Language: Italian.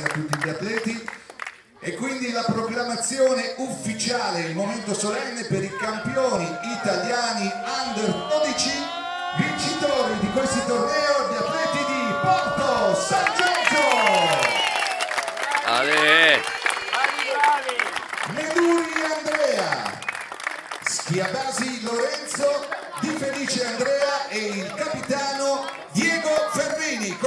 grazie a tutti gli atleti. E quindi la proclamazione ufficiale, il momento solenne per i campioni italiani Under 12, vincitori di questo torneo, gli atleti di Porto San Giorgio. Meduri Andrea, Schiabasi Lorenzo, Di Felice Andrea e il capitano Diego Ferrini.